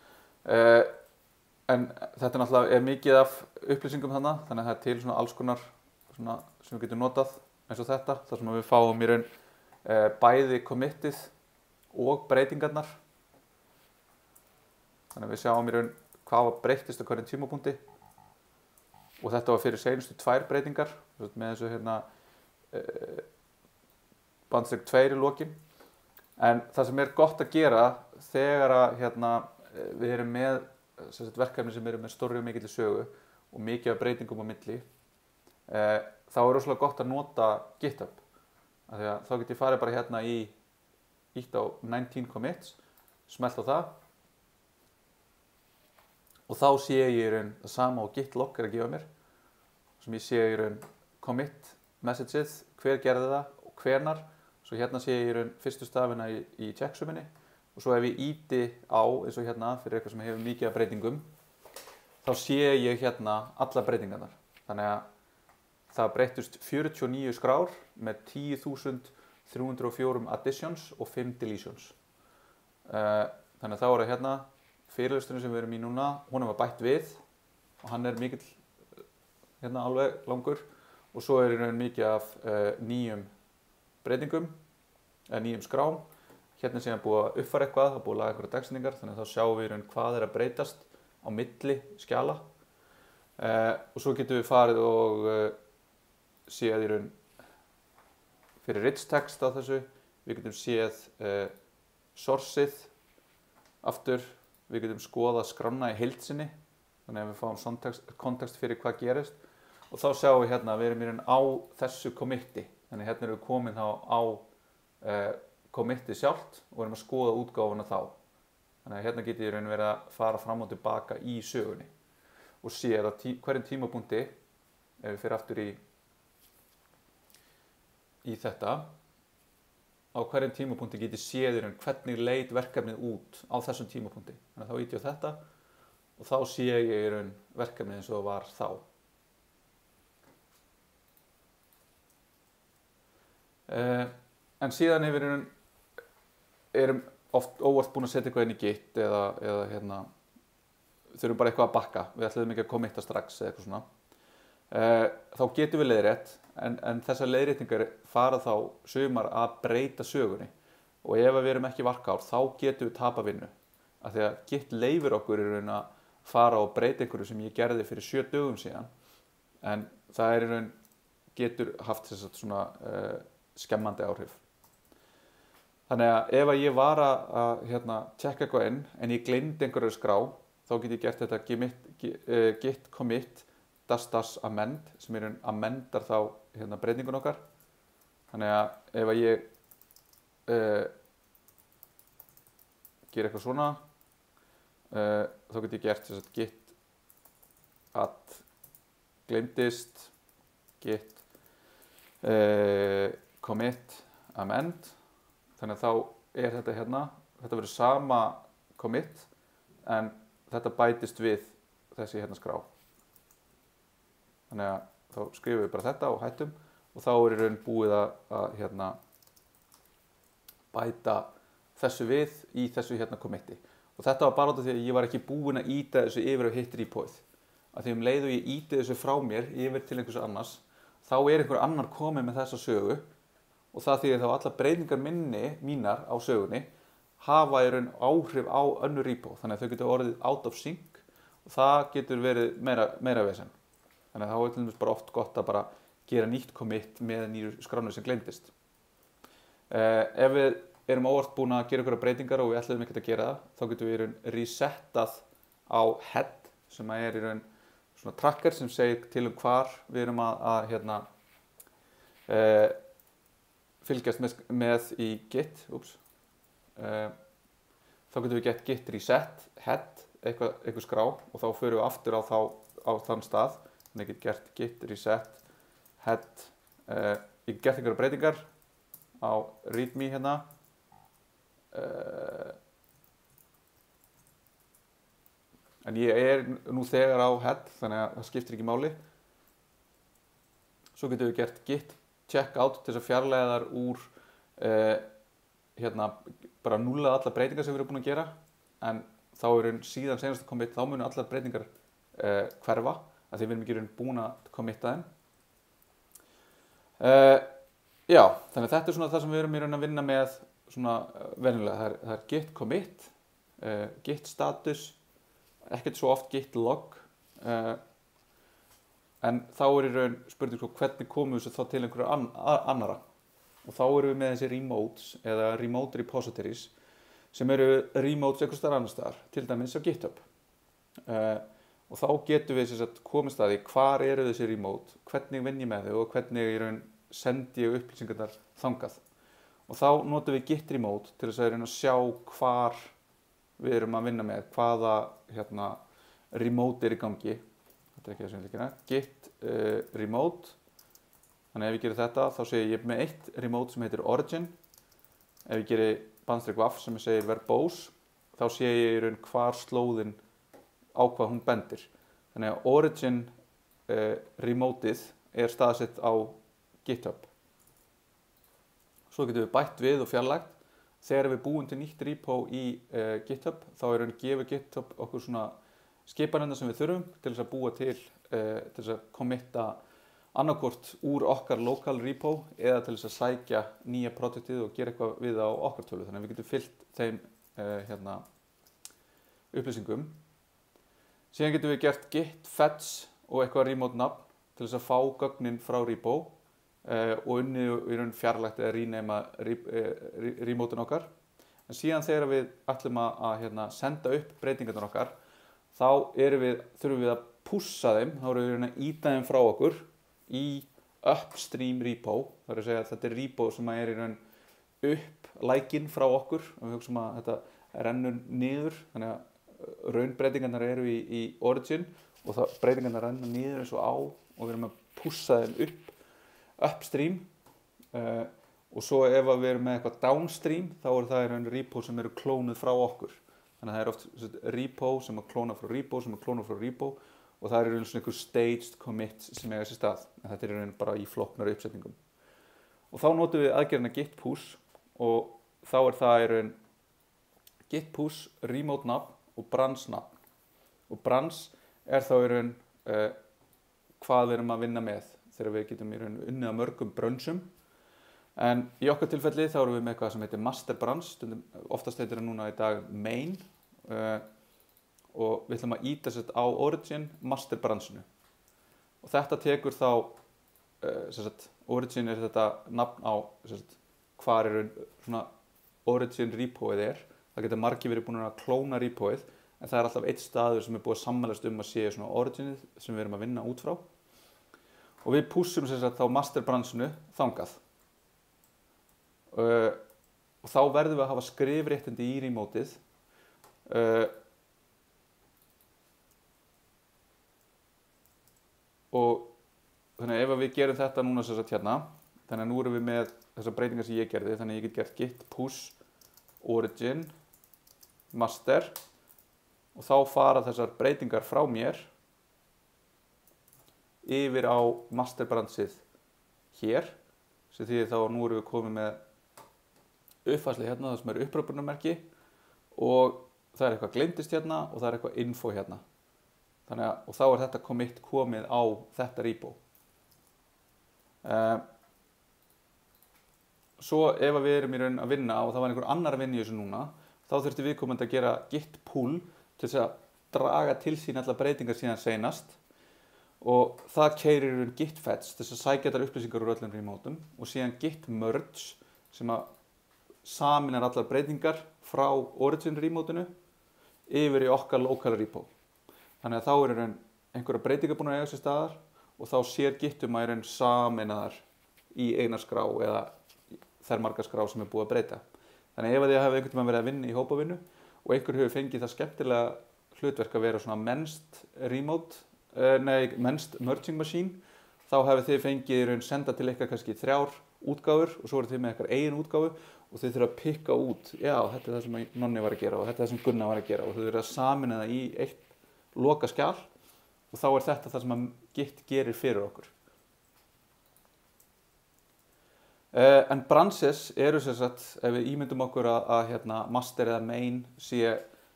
En þetta náttúrulega mikið af upplýsingum þarna, þannig að það til svona alls konar sem við getum notað eins og þetta, þar sem við fáum í raun bæði committið og breytingarnar. Þannig að við sjáum í raun hvað breyttist á hverjum tímapunkti og þetta var fyrir seinustu 2 breytingar með þessu hérna bandstrik 2 í lokin. En það sem gott að gera þegar að við erum með verkefni sem eru með stórri og mikilli sögu og mikið af breytingum á milli, þá rosalega gott að nota GitHub. Af því að þá get ég farið bara hérna ítt á 19 commits, smellt á það og þá sé ég í raun það sama og git log að gefa mér, sem ég sé í raun commit messages, hver gerði það og hvenar. Svo hérna sé ég í raun fyrstu stafina í checksuminni og svo ef ég íti á eins og hérna fyrir eitthvað sem hefur mikið af breytingum, þá sé ég hérna alla breytingarnar. Þannig að það breyttust 49 skrár með 10.304 additions og 5 deletions. Þannig að þá er hérna fyrirlesturinn sem við erum í núna, honum var bætt við og hann mikill hérna alveg langur og svo í raun mikið af nýjum breytingum eða nýjum skrám. Hérna sem búið að uppfæra eitthvað, það búið að laga einhverja dagsetningar, þannig að þá sjáum við í raun hvað að breytast á milli skjala. Og svo getum við farið og séð í raun fyrir rich text á þessu, við getum séð sourceið aftur, við getum skoðað skrána í heild sinni, þannig að við fáum kontekst fyrir hvað gerist og þá sjáum við hérna að við erum í raun á þessu committi, þannig hérna erum við komin á committi sjálft og erum að skoða útgáfuna þá. Þannig að hérna getur ég í raun verið að fara fram og tilbaka í sögunni og séð að hverjum tímapunkti, ef við fyrir aftur í þetta, á hverjum tímapunkti get ég séð hvernig leit verkefnið út á þessum tímapunkti. Þannig að þá íti ég á þetta og þá sé ég verkefnið eins og það var þá. En síðan erum oft óvart búin að setja eitthvað inn í Git eða þurfum bara eitthvað að bakka. Við ætlum ekki að committa strax eða eitthvað svona. Þá getum við leiðrétt, en þessar leiðréttingar fara þá sumar að breyta sögunni. Og ef við erum ekki varkár, þá getum við tapa vinnu. Af því að Git leyfir okkur í raun að fara og breyta einhverju sem ég gerði fyrir 7 dögum síðan. En það í raun getur haft svona skemmandi áhrif. Þannig að ef ég var að tjekka eitthvað inn, en ég gleymdi einhverju skrá, þá get ég gert þetta git commit --amend sem amendar þá breytingun okkar. Þannig að ef ég gera eitthvað svona, þá get ég gert git add gleymdist, git commit amend. Þannig að þá þetta þetta verður sama commit, en þetta bætist við þessi skrá. Þannig að þá skrifum við bara þetta og hættum og þá í raun búið að bæta þessu við í þessu committi. Og þetta var bara út af því að ég var ekki búinn að íta þessu yfir á hitt repoið. Af því leið og ég íti þessu frá mér yfir til einhvers annars, þá einhver annar komið með þessa sögu og það þýðir þá allar breytingar mínar á sögunni hafa í raun áhrif á önnur repo. Þannig að þau getur orðið out of sync og það getur verið meira vesen. Þannig að þá til dæmis bara oft gott að bara gera nýtt commit með nýju skránu sem gleymdist. Ef við erum óvart búin að gera einhverja breytingar og við ætlum ekkert að gera það, þá getum við í raun resettað á head sem í raun svona tracker sem segir til hvar við erum að fylgjast með í Git. Þá getum við gett Git reset head eitthvað skrá og þá förum við aftur á þann stað. Þannig ég get gert Git reset head. Ég get gert einhverjar breytingar á readme en ég nú þegar á head, þannig að það skiptir ekki máli. Svo getum við gert Git checkout til þess að fjarlæga þar úr bara núlla allar breytingar sem við erum búin að gera, en þá síðan senast commit, þá munu allar breytingar hverfa, af því við erum ekki búin að committa þeim. Já, þannig að þetta svona það sem við erum í raun að vinna með svona venjulega. Það er git commit, git status, ekkert svo oft git log, en þá í raun spurning hvernig komum við þá til einhverja annara. Og þá erum við með þessi remotes eða remote repositories sem eru remotes einhvers staðar annars staðar, til dæmis á GitHub. Og þá getum við komist að því hvar eru þessi remote, hvernig vinn ég með þau og hvernig í raun sendi ég upplýsingarnar þangað. Og þá notum við git remote til þess að reyna að sjá hvar við erum að vinna með, hvaða remote er í gangi. Þetta er ekki það sem líkina. Git remote. Þannig ef ég gerir þetta, þá segir ég með eitt remote sem heitir origin. Ef ég gerir _vaff sem segir verbose, þá sé ég í raun hvar slóðin á hvað hún bendir. Þannig að origin remoteið er staðsett á GitHub. Svo getum við bætt við og fjarlægt. Þegar við búum til nýtt repo í GitHub, þá er raun gefur GitHub okkur svona skipanirnar sem við þurfum til þess að búa til þess að committa annarkvort úr okkar local repo eða til þess að sækja nýja projektið og gera eitthvað við á okkar tölu. Þannig að við getum fyllt þeim upplýsingum. Síðan getum við gert git fetch og eitthvað remote nafn til þess að fá gögnin frá repo og unnið í raun fjarlægt eða renema remotein okkar. En síðan þegar við ætlum að senda upp breytingarnar okkar, þá þurfum við að pússa þeim, þá erum við að íta þeim frá okkur í upstream repo. Það er að segja að þetta er repo sem er í raun upp lækinn frá okkur og við hugsaum að þetta rennur niður, þannig að raunbreytingarnar eru í origin og breytingarnar renna niður eins og á og við erum að pússa þeim upp upstream og svo ef við erum með eitthvað downstream þá það í raun repo sem eru klónuð frá okkur. Þannig að það oft repo sem að klóna frá repo sem að klóna frá repo og það í raun svona einhver staged commits sem eiga sér stað. En þetta í raun bara í flóknari uppsetningum. Og þá notum við aðgerðina git push og þá það í raun git push, remote nafn og branch nafn. Og branch þá í raun hvað við erum að vinna með þegar við getum í raun unnið að mörgum brönsum. En í okkar tilfelli þá erum við með eitthvað sem heitir master branch, oftast heitir það núna í dag main og við ætlum að íta sér á origin master branchinu. Og þetta tekur þá, origin þetta nafn á hvar svona origin repoið Það geta margir verið búin að klóna repoið, en það alltaf eitt staður sem búið að sammælast að sé svona originið sem við erum að vinna út frá. Og við pushum þá master branchinu þangað. Og þá verðum við að hafa skrifréttindi í remoteið. Og þannig ef við gerum þetta núna hérna, þannig að nú erum við með þessar breytingar sem ég gerði, þannig að ég get gert git push origin master og þá fara þessar breytingar frá mér yfir á master branchið hér, sem því þá nú erum við komið með uppfærslu hérna, það sem upphrópunarmerki og það eitthvað gleymdist hérna og það eitthvað info hérna. Þannig að, og þá þetta commit komið á þetta repo. Svo ef við erum í raun að vinna og það var einhver annar að vinna í þessu núna, þá þurfti viðkomandi að gera git pull til þess að draga til sín allar breytingar síðan seinast og það keyrir í raun git fetch til þess að sækja þær upplýsingar úr öllum remotum og síðan git merge sem að sameinar allar breytingar frá origin remotinu yfir í okkar local repo. Þannig að þá í raun einhverja breytingar búin að eiga sér staðar og þá sér gitum að í raun sameinaðar í eina skrá eða þær margar skrá sem búið að breyta. Þannig ef þið hafa einhvern tímann verið að vinna í hópavinnu og einhver hefur fengið það skemmtilega hlutverk að vera svona mennst merging machine, þá hefur þið fengið í raun senda til eitthvað kannski 3 útgáfur og svo eru þið með eitthvað eigin útgáfu og þið þurfa að pikka út, já, þetta það sem Nonni var að gera og þetta það sem Gunnar var að gera og þau þurfa að sameina það í eitt loka skjal og þá þetta það sem Git gerir fyrir okkur. En branches eru sem sagt, ef við ímyndum okkur að master eða main sé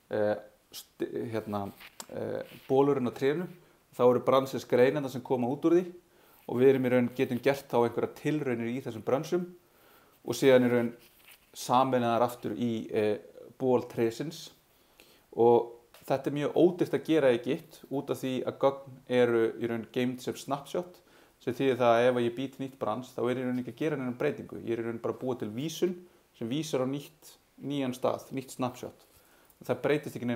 bólurinn á trénu, þá eru branches greinina sem koma út úr því og við erum í raun getum gert þá einhverja tilraunir í þessum branchum og síðan í raun sameinaðar aftur í ból trésins og þetta mjög ódýrt að gera í Git út af því að gögn eru í raun geymd sem snapshot sem þýðir það að ef ég bý til nýtt branch þá ég í raun ekki að gera neina breytingu. Ég í raun bara að búa til vísun sem vísar á nýjan stað, nýtt snapshot. Það breytist ekki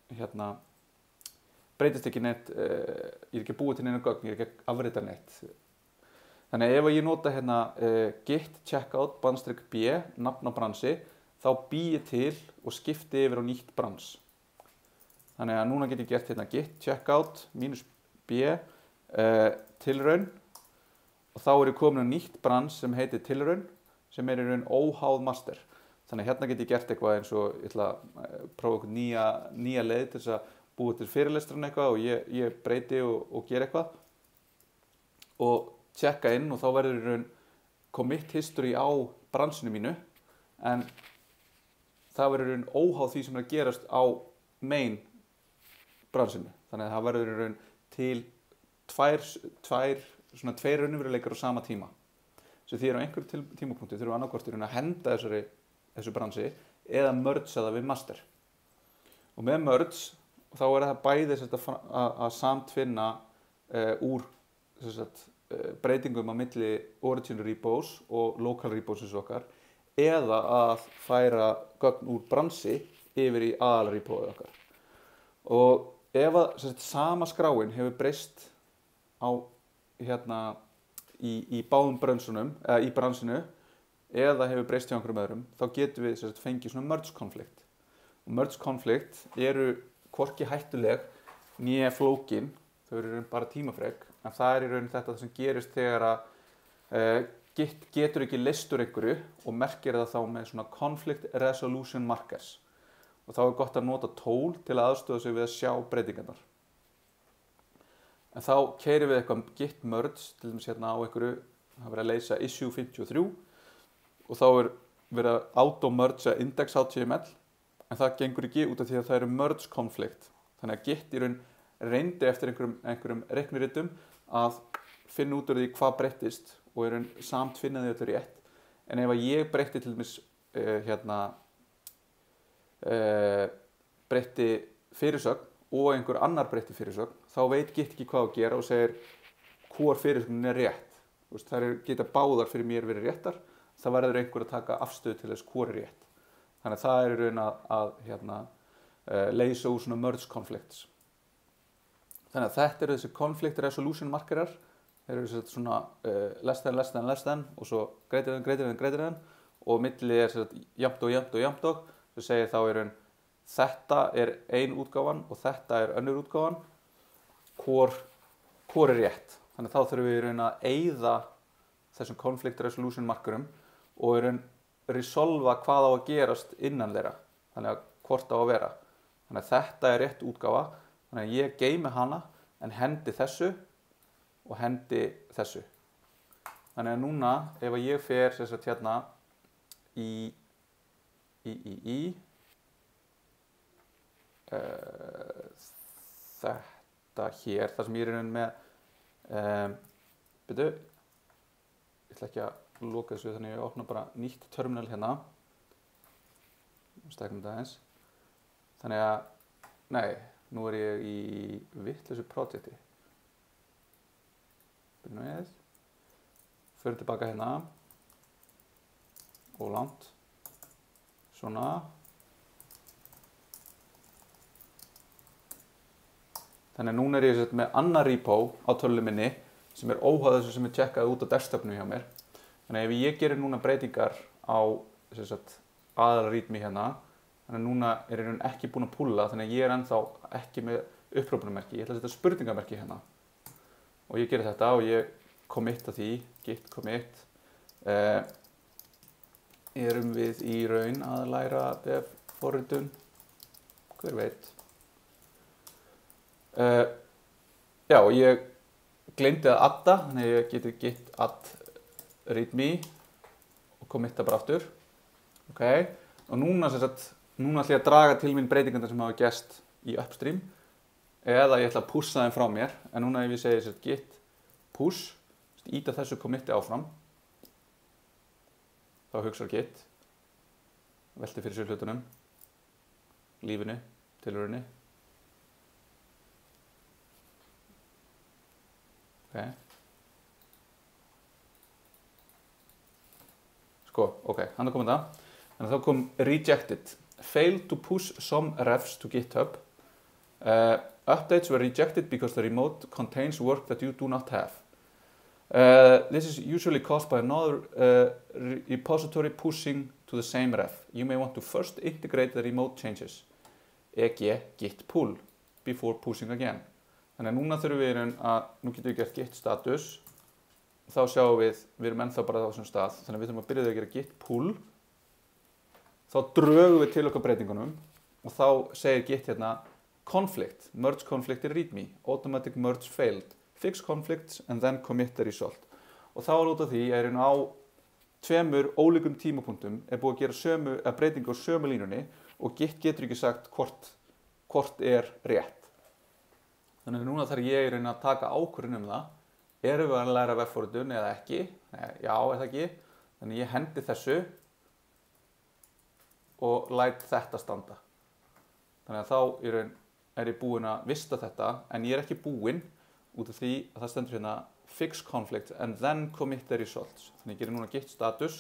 neitt, ég ekki að búa til neina gögn, ég ekki að afrita neitt. Þannig að ef ég nota git checkout _b nafn á branchi, þá bý ég til og skipti yfir á nýtt branch. Þannig að núna get ég gert git checkout -b tilraun og þá ég komin á nýtt branch sem heitir tilraun sem í raun óháð master. Þannig að get ég gert eitthvað eins og ég ætla að prófa nýja leið til þess að búa til fyrirlestran eitthvað og ég breyti og gera eitthvað og tjekka inn og þá verður í raun commit history á branchinu mínu en það verður í raun óháð því sem að gerast á main branchinu. Þannig að það verður í raun til tveir raunveruleikar á sama tíma. Svo því á einhverjum tímapunkti þurfum við annarkvort að henda þessu branchi eða merge það við master. Og með merge þá það bæði að samtvinna úr breytingum á milli origin repos og local repos okkar eða að færa gögn úr branchi yfir í aðal repoið okkar. Og ef að sama skráin hefur breyst á í báðum brönsunum eða í branchinu eða hefur breyst hjá einhverjum öðrum þá getum við fengið svona merge konflikt og merge konflikt eru hvorki hættuleg né flókin, þau eru bara tímafrek en það í raun þetta sem gerist þegar að Git getur ekki leyst úr einhverju og merkir það þá með svona conflict resolution markers. Og þá er gott að nota tól til að aðstoða sig við að sjá breytingarnar. En þá keyrum við eitthvað git merge, til dæmis hérna á einhverju, það verið að leysa issue 53 og þá er verið að auto-merge index.html, en það gengur ekki út af því að það eru merge conflict. Þannig að git í raun reyndi eftir einhverjum reikniritum að finna út úr því hvað breyttist og í raun samt finna því öllu rétt. En ef að ég breytti til dæmis breytti fyrirsögn og einhver annar breytti fyrirsögn, þá veit Git ekki hvað að gera og segir hvor fyrirsögnin er rétt. Það geta báðar fyrir mér verið réttar, það verður einhver að taka afstöðu til þess hvor er rétt. Þannig að það er í raun að leysa úr svona merge conflicts. Þannig að þetta eru þessi conflict resolution markerar, þeir eru svona less than og svo greater than og milli er jafnt og sem segir þá er þetta er ein útgáfan og þetta er önnur útgáfan, hvor er rétt. Þannig að þá þurfum við í raun að eyða þessum conflict resolution markerum og í raun resolva hvað á að gerast innan þeirra, þannig að hvort á að vera. Þannig að þetta er rétt útgáfa, þannig að ég geymi hana en hendi þessu og hendi þessu. Þannig að núna ef ég fer sem sagt hérna í þetta hér, það sem ég er með ég ætla ekki að loka þessu þannig að ég opna bara nýtt terminal hérna stækkum þetta aðeins þannig að, nei, nú er ég í vitlausu projekti byrjum við förum tilbaka hérna og langt svona þannig að núna er ég með annar repo á tölunni minni sem er óháð þessu sem er tjekkað út á desktopnu hjá mér. Þannig að ef ég gerir núna breytingar á aðal readme hérna, þannig að núna er ég ekki búinn að púlla, þannig að ég er ennþá ekki með upprópunarmerki. Ég ætla að setja spurningamerki hérna. Og ég gerir þetta og ég commit að því, git commit. Erum við í raun að læra vefforritun? Hver veit? Já, og ég gleymdi að adda, þannig að ég geti git add readme og committa bara aftur. Ok, og núna ætla ég að draga til mín breytingarnar sem hafa gerst í upstream eða ég ætla að pussa þeim frá mér, en núna ef ég segi git push, íta þessu committi áfram, þá hugsar git, velti fyrir sér hlutunum, lífinu, tilverunni. Okay. Sko, ok, hann er komið það. Þannig að þá kom rejected. Failed to push some refs to GitHub. Updates were rejected because the remote contains work that you do not have. This is usually caused by another repository pushing to the same ref. You may want to first integrate the remote changes, e.g. git pull, before pushing again. Þannig að núna þurfum við nú getum við gert git status, þá sjáum við erum ennþá bara á þessum stað, þannig að við þurfum að byrja að gera git pull, þá drögum við til okkar breytingunum og þá segir git hérna conflict, merge conflict in readme, automatic merge failed, fix conflicts and then commit the result. Og þá er út af því að á tveimur ólíkum tímapunktum er búið að gera breytingu á sömu línunni og git getur ekki sagt hvort er rétt. Þannig að núna þarf ég að taka ákvörðun það. Erum við að læra vefforritun eða ekki? Já, er það ekki? Þannig að ég hendi þessu og læt þetta standa. Þannig að þá er ég búinn að vista þetta, en ég er ekki búinn út af því að það stendur hérna fix conflict and then commit the results. Þannig að ég gerir núna git status,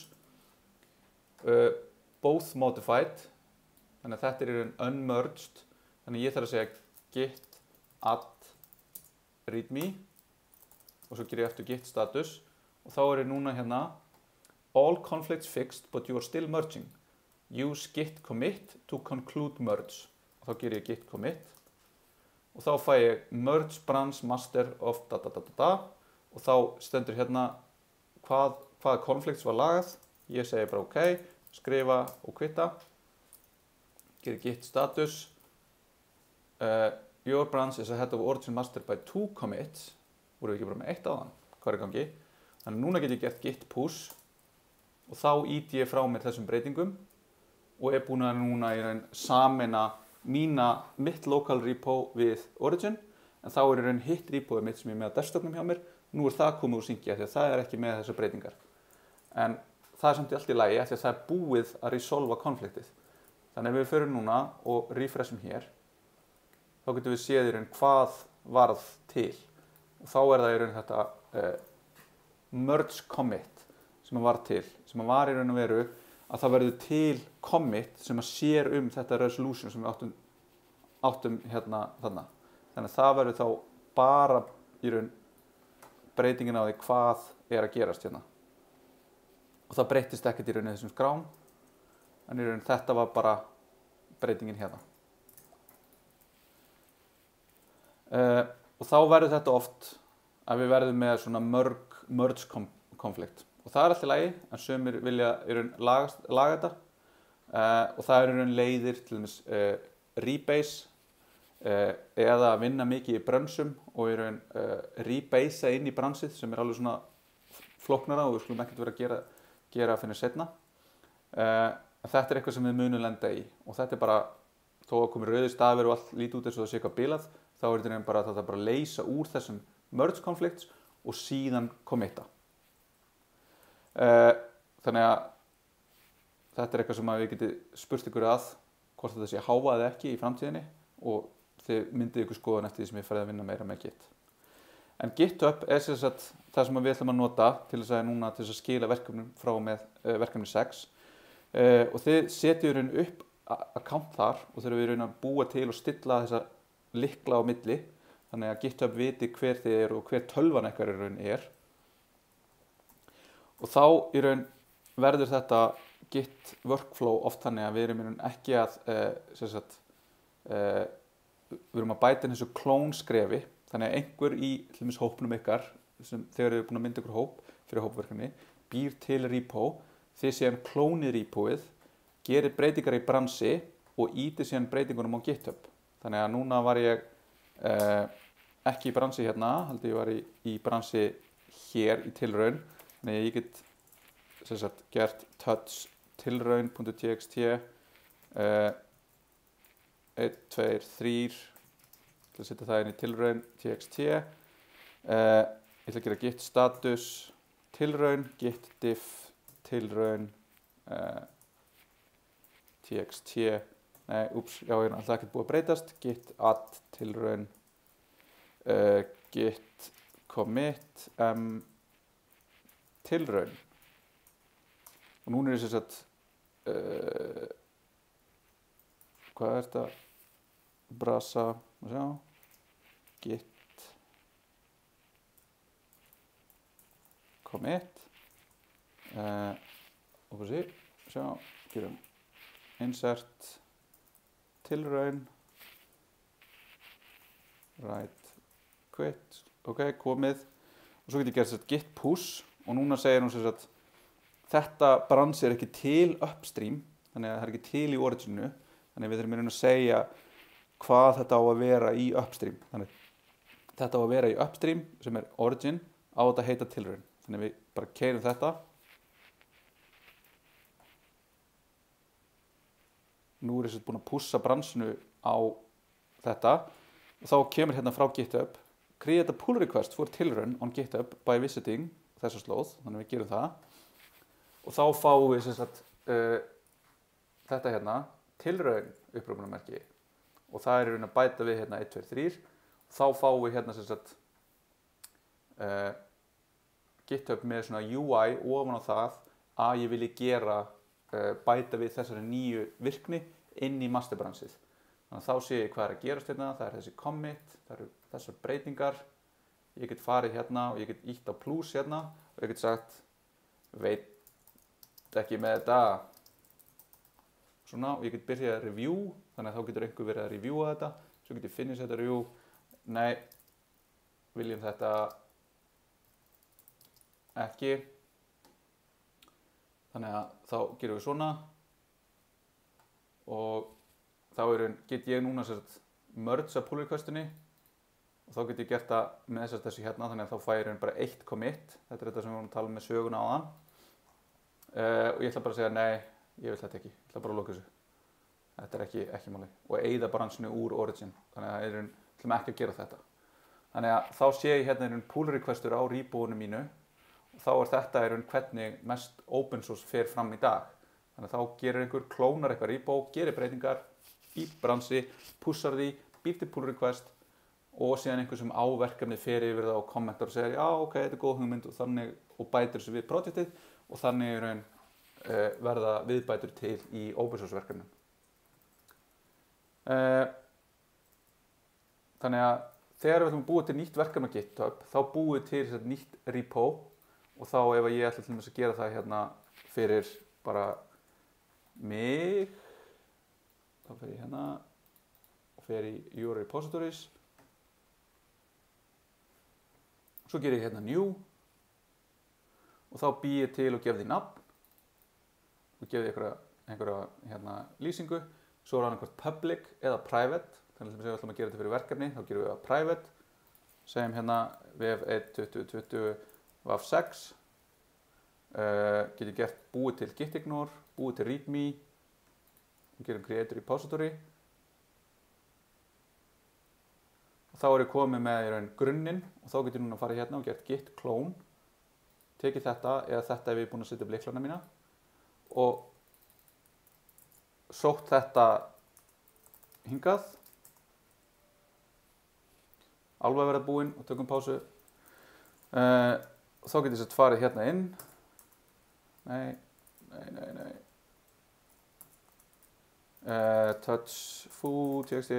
both modified, þannig að þetta er unmerged, þannig að ég þarf að segja git add readme og svo ger ég eftir git status og þá er ég núna hérna all conflicts fixed but you are still merging. Use git commit to conclude merge og þá ger ég git commit og þá fæ ég merge branch master of og þá stendur hérna hvað hvaða konflikts var lagað, ég segi bara ok, skrifa og kvitta, gerir git status, your branch is ahead of origin master by 2 commits, voru við ekki bara með 1 áðan, hvað er í gangi? Þannig núna get ég gert git push og þá íti ég frá mér þessum breytingum og er búin að núna í raun sameina mitt local repo við origin, en þá er í raun hitt repoið mitt sem ég er með á desktopnum hjá mér, nú er það komið úr syngi því að það er ekki með þessar breytingar. En það er samt allt í lagi því að það er búið að resolva konfliktið. Þannig ef við förum núna og refreshum hér, þá getum við séð í raun hvað varð til. Og þá er það í raun þetta merge commit sem var til, sem var í raun og veru að það verður til commit sem að sér þetta resolution sem við áttum hérna þarna. Þannig að það verður þá bara í raun breytingin á því hvað er að gerast hérna. Og það breytist ekkert í raun í þessum skrám, en í raun þetta var bara breytingin hérna. Og þá verður þetta oft að við verðum með svona merge konflikt. Og það er alltaf í lagi, en sumir vilja í raun laga þetta. Og það er í raun leiðir, til dæmis rebase, eða vinna mikið í brönsum og í raun rebasea inn í bransið sem er alveg svona flóknara og við skulum ekkert vera að gera fyrir seinna. Þetta er eitthvað sem við munum lenda í og þetta er bara, þó að komi rauðir stafir og allt lítið út eins og það sé eitthvað bilað, þá er þetta bara að bara leysa úr þessum merge konflikts og síðan committa. Þannig að þetta er eitthvað sem við getum spurt ykkur að hvort þetta sé háa eða ekki í framtíðinni og þið myndið ykkur skoðan eftir því sem ég farið að vinna meira með Git. En GitHub er sem sagt það sem við ætlum að nota til þess að skila verkefnum frá og með verkefni 6. Og þið setjum raun upp account þar og þurfum við raun að búa til og stilla þessa lykla á milli þannig að GitHub viti hver þið eru og hver tölvan eitthvað í raun er. Og þá í raun verður þetta Git workflow oft þannig að við erum í raun ekki að við erum að bæta inn þessu klónskrefi þannig að einhver í til dæmis hópnum ykkar sem þegar þið eru búin að mynda ykkur hóp fyrir hópverkefni býr til repo, þið séðan klónið repoið, gerir breytingar í bransi og ítið síðan breytingunum á GitHub. Þannig að núna var ég ekki í bransi hérna, heldur ég var í bransi hér í tilraun. Þannig að ég get sem sagt gert touch tilraun.txt 1, 2, 3 til að setja það inn í tilraun txt. Ég ætla að gera git status tilraun, git diff tilraun txt. Nei, úps, já, ég er alltaf ekkert búið að breytast. Git add tilraun git commit tilraun. Og núna er þess að hvað er þetta? Brasa, sjá, git commit og hvað sé, sjá, gerum insert tilraun right quit, ok, komið og svo get ég gert git push og núna segir hún sem sagt þetta bransi er ekki til upstream þannig að það er ekki til í originu þannig að við þurfum að segja hvað þetta á að vera í upstream. Þannig þetta á að vera í upstream sem er origin á þetta heita tilraun. Þannig við bara keyrum þetta. Nú er ég búin að pússa bransinu á þetta og þá kemur hérna frá GitHub create a pull request for tilraun on GitHub by visiting þessa slóð. Þannig við gerum það og þá fáum við sem sagt þetta hérna tilraun upprópunarmerki og það er í raun að bæta við hérna 1, 2, 3 þá fáum við hérna sem sagt GitHub með svona UI ofan á það að ég vilji gera bæta við þessari nýju virkni inn í masterbransið. Þannig að þá sé ég hvað er að gerast hérna, það er þessi commit, það eru þessar breytingar, ég get farið hérna og ég get ítt á plus hérna og ég get sagt veit ekki með þetta svona og ég get byrjað að review þannig að þá getur einhver verið að reviewa þetta svo get ég finish þetta review nei, viljum þetta ekki þannig að þá gerum við svona og þá get ég núna merge pull requestinni og þá get ég gert það með þessu hérna, þannig að þá fæ ég bara eitt commit. Þetta er þetta sem við vorum að tala með söguna á þann. Og ég ætla bara að segja nei, ég vil þetta ekki, ég ætla bara að loka þessu. Þetta er ekki máli. Og eyða bransinu úr origin, þannig að ég ætlum ekki að gera þetta. Þannig að þá sé ég hérna pull requestur á repo-unu mínu og þá er þetta hvernig mest open source fer fram í dag. Þannig að þá gerir einhver, klónar eitthvað repo, gerir breytingar í bransi, pushar því, býr til pull request og síðan einhver sem á verkefnið fer yfir það og kommentar og segir já, ok, þetta er góð hugmynd og bætir þessu við projektið og þannig verða viðbætur til í open source verkefnum. Þannig að þegar við ætlum að búa til nýtt verkefni á GitHub, þá búum við til nýtt repo og þá ef ég ætla til þess að gera það hérna fyrir bara mig, þá fer ég hérna og fer í your repositories. Svo ger ég hérna new og þá bý ég til og gef því nafn og gef því einhverja hérna lýsingu. Svo er annað public eða private. Þannig að við ætlum að gera þetta fyrir verkefni, þá gerum við það private. Segjum hérna vf1.2020 vaf6. Getur gert búið til gitignore, búið til readme. Við gerum create repository. Og þá er ég komið með grunninn og þá getur ég núna að fara hérna og gert git clone. Tekið þetta eða þetta ef ég er búinn að setja upp lyklana mína og sótt þetta hingað. Alveg að vera búinn og tökum pásu. Þá getur ég farið hérna inn. Nei. Touch food, txt,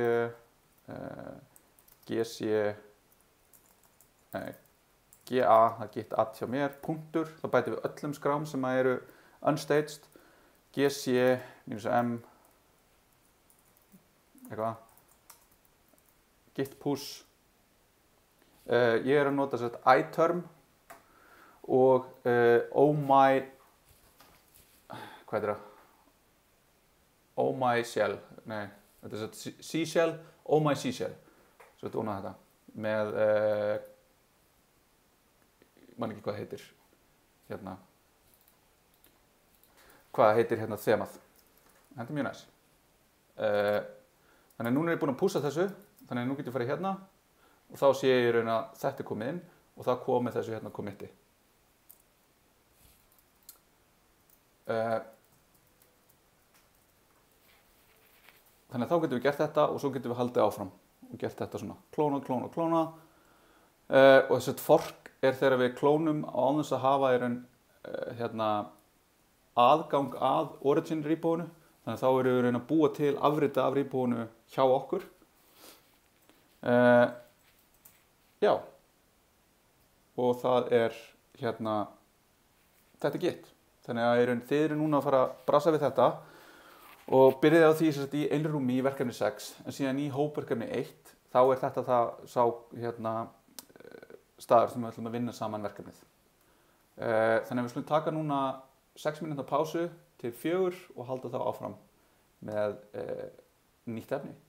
gc, ga, það git add hjá mér, punktur, þá bætum við öllum skrám sem eru unstaged, gc, -m, eitthvað, git push, ég að nota iTerm og oh my, hvað er það? Oh my shell, nei, þetta er C-shell, oh my C-shell, svo þetta ónað þetta með, man ekki hvað heitir hérna, hvað heitir hérna þemað, þetta er mjög næs. Þannig að núna er ég búinn að pússa þessu, þannig að nú getur ég farið hérna og þá sé ég að þetta er komið inn og það komið þessu hérna committi. Þannig að þá getum við gert þetta og svo getum við haldið áfram og gert þetta svona klóna. Og þessi fork er þegar við klónum á án þess að hafa hérna, aðgang að origin repo-unu. Þannig að þá erum við að búa til afrita af repo-unu hjá okkur. Já. Og það er hérna, þetta er Git. Þannig að þið eru núna að fara að brasa við þetta og byrjaði á því í einrúmi í verkefni 6 en síðan í hópverkefni 1 þá er þetta sá hérna, staður sem við ætlum að vinna saman verkefnið. Þannig að við skulum taka núna 6 mínútna pásu til 4 og halda þá áfram með nýtt efni.